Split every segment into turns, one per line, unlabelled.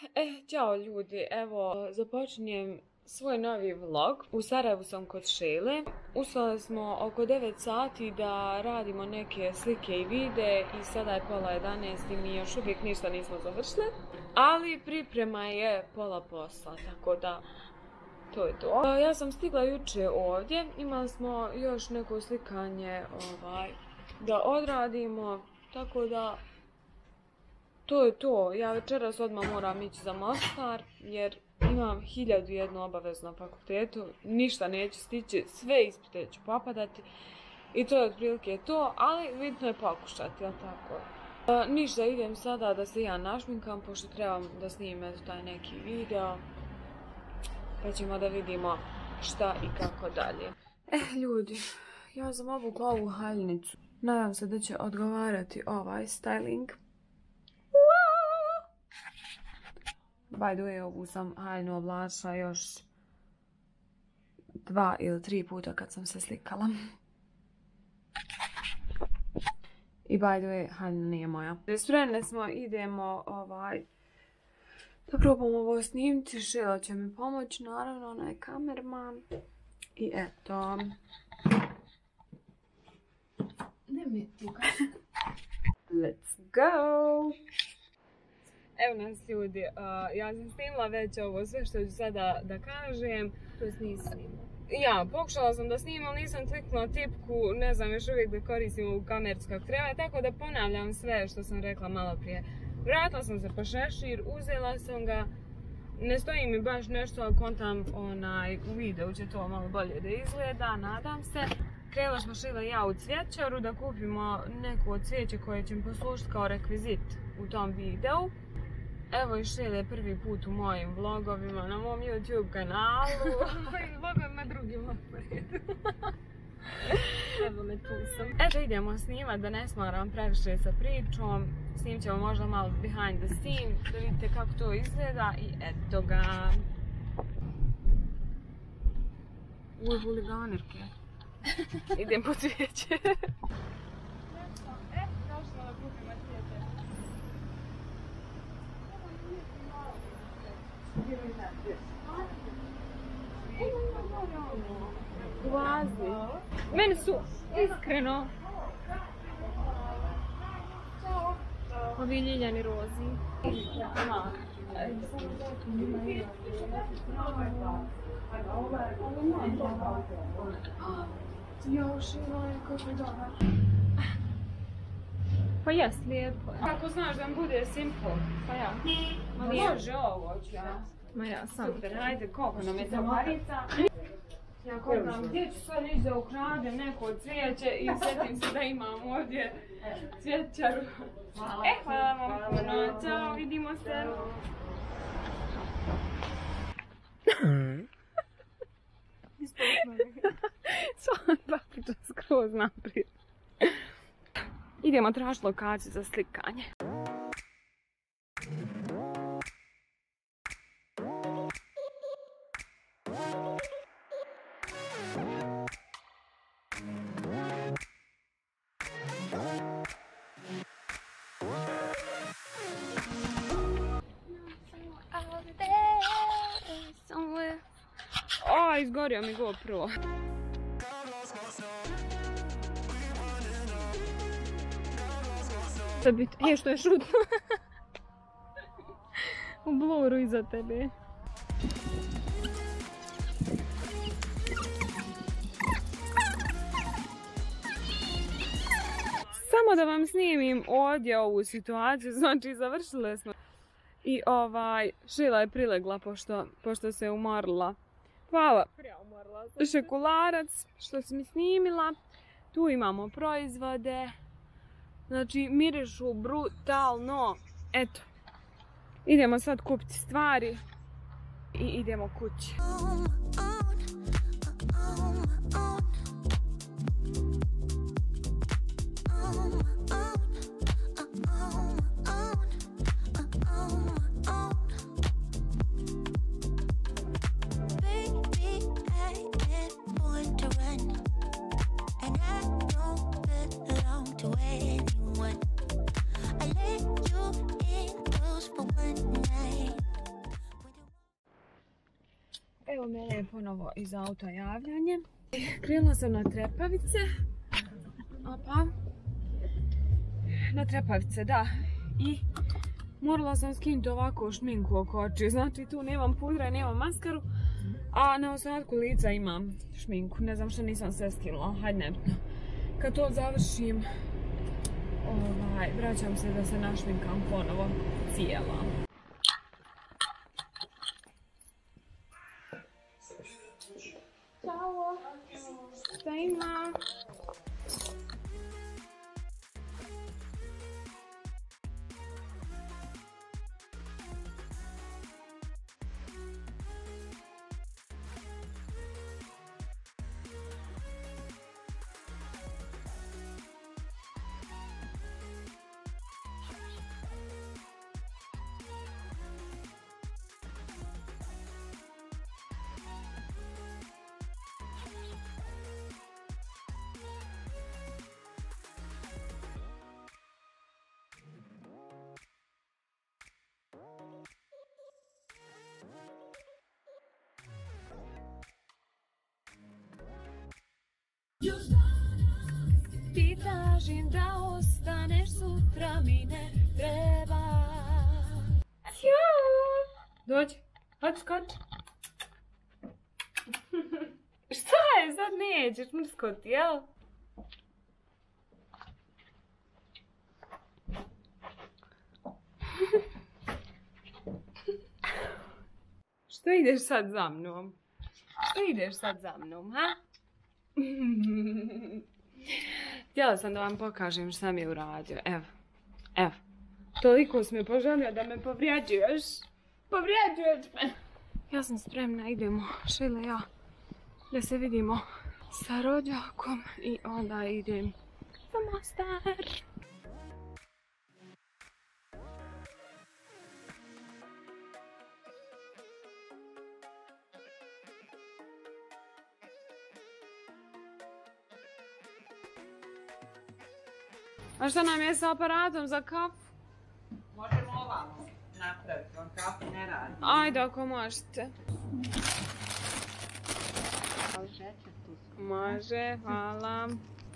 Ćao ljudi, evo započinjem svoj novi vlog. U Sarajevu sam kod Šele. Ustali smo oko 9 sati da radimo neke slike i videe i sada je pola 11 i mi još uvijek ništa nismo završili. Ali priprema je pola posla, tako da to je to. Ja sam stigla juče ovdje, imali smo još neko slikanje da odradimo, tako da to je to. Ja večeras odmah moram ići za Mostar jer imam 1001 obavezu na fakultetu, ništa neću stići, sve ispite ću popadati i to je otprilike to, ali bitno je pokušati, jel tako? Ništa, idem sada da se ja našminkam, pošto trebam da snimim taj neki video, pa ćemo da vidimo šta i kako dalje. Ljudi, ja sam obukla ovu haljnicu. Nadam se da će odgovarati ovaj styling. By the way, ovu sam haljnu oblačila još 2 ili 3 puta kad sam se slikala. I by the way, haljna nije moja. Spremne smo, idemo da probamo ovo snimiti. Šela će mi pomoći, naravno, ona je kamerman. I eto. Let's go! Evo nas ljudi, ja sam snimila već ovo sve što ću sada da kažem.
To nisi snimala?
Ja, pokušala sam da snimam, ali nisam kliknula tipku, ne znam još uvijek da koristim ovu kamercu kako treba, tako da ponavljam sve što sam rekla malo prije. Vratila sam se po šešir, uzela sam ga, ne stoji mi baš nešto, ali kontam u videu će to malo bolje da izgleda, nadam se. Krenula smo Šila i ja u cvjećaru da kupimo neko od cvijeće koje će mi poslušiti kao rekvizit u tom videu. Evo i Šile prvi put u mojim vlogovima na mom YouTube kanalu.
Mojim vlogovima drugi vlog po redu. Evo me, tu sam.
Eto, idemo snimat da ne smaram previše sa pričom. Snimit ćemo možda malo behind the scene, da vidite kako to izgleda i eto ga. Uj, huliganirke. Idem po cvijeće.
Došla da kupimo cvijeće.
Vazi. Meni su iskreno ovi ljiljani rozi. Još ima kako je dobar. Pa jes, lijepo je. Kako znaš da mi bude simple? Pa ja. Ma može ovo ću ja.
Ma ja sam.
Super, hajde, koliko nam je zamarica. Ja koliko gdje ću sad ići da ukradem neko cvijeće i sjetim se da imam ovdje cvjećaru. Hvala vam puno, ćao, vidimo se. Svan papića skroz naprijed. Idemo tražiti lokaciju za slikanje. O, izgorio mi GoPro. Što je šutno. U bluru iza tebe. Samo da vam snimim ovdje ovu situaciju, znači završile smo. I Šila je prilegla pošto se umorila. Hvala Šekularac što si mi snimila. Tu imamo proizvode. Znači mirišu brutalno. Eto. Idemo sad kupiti stvari i idemo kući.
I let you in close for one night.
Evo mene je ponovo iz auta javljanje. Krenula sam na trepavice. Opa. Na trepavice, da. I morala sam skinuti ovako šminku oko oči. Znači tu nemam pudra i nemam maskaru. A na ostatku lica imam šminku. Ne znam što nisam sve skinula. Hajde nebitno. Kad to završim, vraćam se da se našminkam ponovo cijela. Ćao! Šta ima? Ti tražim da ostaneš, sutra mi ne treba. Dođi, hod skoči. Šta je, sad nećeš mrskoti, jel? Što ideš sad za mnom? Što ideš sad za mnom, ha? Htjela sam da vam pokažem šta mi je uradio. Evo. Toliko si me poželio da me povrijeđuješ. Povrijeđuješ me. Ja sam spremna, idemo, Šile ja, da se vidimo sa rođakom i onda idem za Mostar. A šta nam je sa aparatom za kafu?
Možemo ovamo napraviti, on kafu ne radi.
Ajde ako možete. Može, hvala.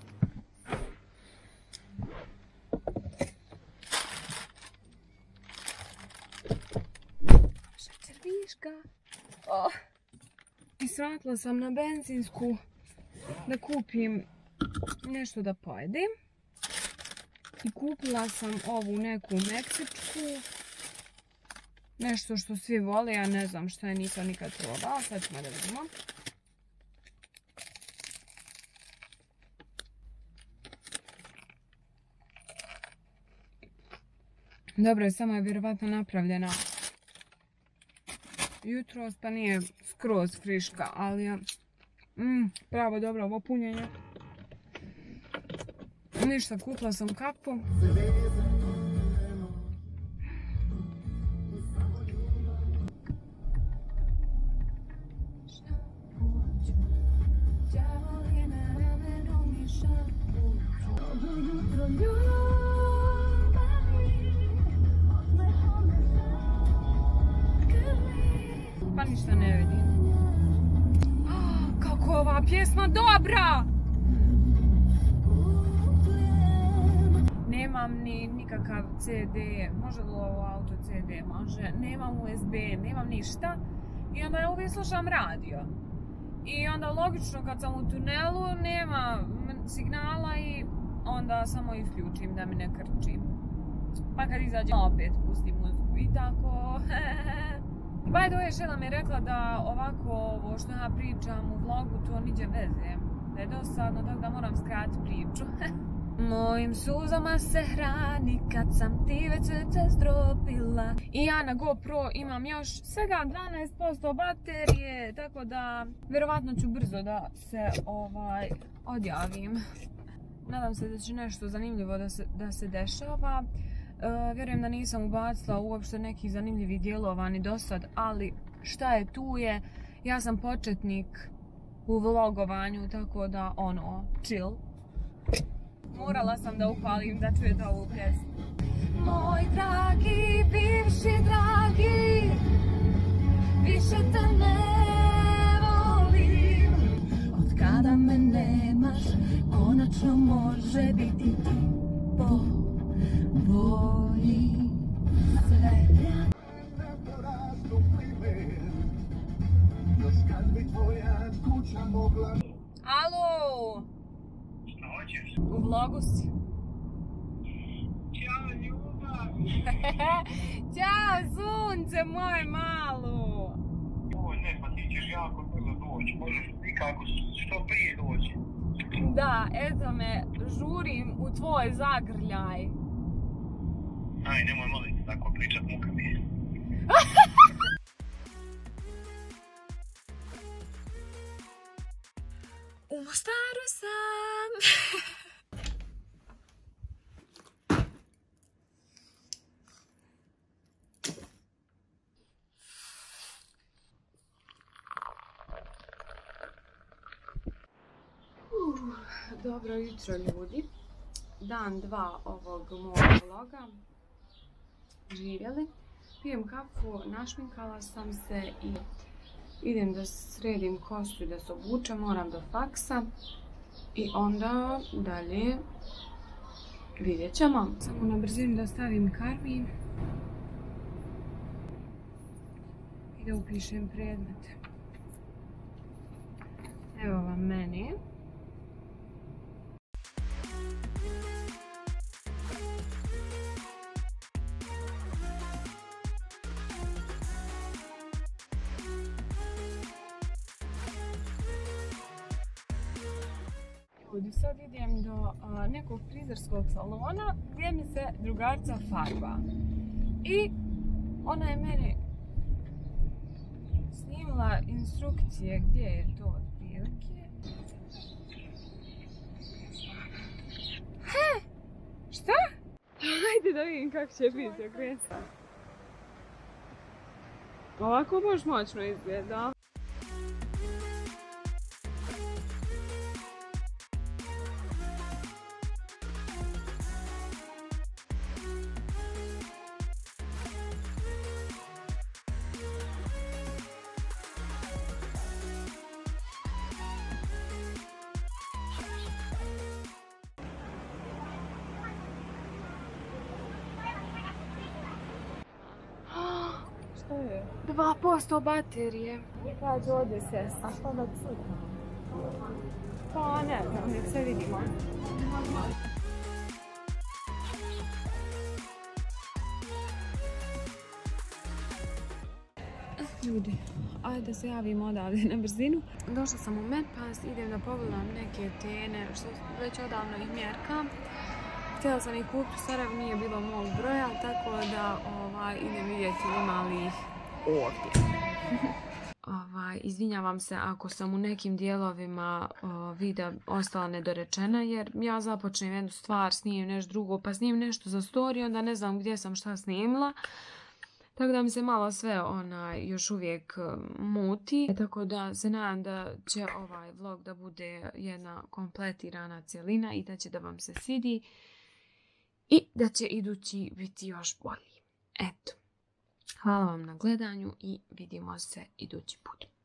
Šećer viška. I svratila sam na benzinsku da kupim nešto da pojedem. I kupila sam ovu neku meksičku. Nešto što svi vole, ja ne znam šta je, nisam nikad probala, sad ćemo da vidimo. Dobro je, samo je vjerovatno napravljena jutros, pa nije skroz friška, ali je pravo dobro ovo punjenje. Ništa, kupila sam kafu. Pa ništa ne vidim. Kako je ova pjesma dobra! Nemam ni nikakav CD, može li ovo auto CD, može, nemam USB, nemam ništa. I onda ja uvijek slušam radio. I onda logično kad sam u tunelu nema signala i onda samo isključim da mi ne krčim. Pa kad izađem opet pustim muziku i tako. By the way, Šela mi je rekla da ovako ovo što ja pričam u vlogu to niđe veze. Da je dosadno, tako da moram skratiti priču. Mojim suzama se hrani kad sam ti već sve zdropila. I ja na GoPro imam još svega 12% baterije, tako da vjerovatno ću brzo da se odjavim. Nadam se da će nešto zanimljivo da se dešava. Vjerujem da nisam ubacila uopšte nekih zanimljivih dijelova ni do sad, ali šta je tu je. Ja sam početnik u vlogovanju, tako da chill. Morala sam da upalim da čujete ovu pjesmu. Moj dragi, bivši dragi, više te ne
tačno može biti ti po volji sve.
Alo!
Šta hoćeš?
U vlogu si.
Ćao, ljubav!
Ćao, sunce moje malo!
Oj, ne, pa ti ćeš jako brzo doći. Možeš nikako što prije doći.
Da, eto me, žurim u tvoj zagrljaj.
Aj, nemoj molim tako pričat, muka mi je.
U Mostaru sam! Dobro jutro ljudi. Dan 2 ovog mog vloga. Živjeli. Pijem kafu, našminkala sam se i idem da sredim kosu i da se obučem, moram do faksa. I onda dalje vidjet ćemo. Samo na brzinu da stavim karmin i da upišem predmete. Evo vam meni. Ljudi, sad idem do nekog frizerskog salona gdje mi se drugarica farba. I ona je meni snimila instrukcije gdje je to otprilike. He! Šta? Ajde da vidim kako će biti okresan. Ovako baš moćno izgleda.
Što je?
2% baterije. Kaže ovdje sest.
A što da crkam?
Pa ne znam, nek se vidimo. Ljudi, ajde da se javimo odavde na brzinu. Došla sam u Medpass, idem da pogledam neke tene što već odavno ih mjerkam. Htjela sam ih kupiti, u Sarajevu nije bilo mog broja, tako da idem vidjeti ima li ih ovdje. Izvinjavam se ako sam u nekim dijelovima videa ostala nedorečena, jer ja započnem jednu stvar, snimim nešto drugo, pa snimim nešto za story, onda ne znam gdje sam šta snimila. Tako da mi se malo sve još uvijek muti. Tako da se nadam da će ovaj vlog da bude jedna kompletirana cjelina i da će da vam se svidi. I da će idući biti još bolji. Eto. Hvala vam na gledanju i vidimo se idući put.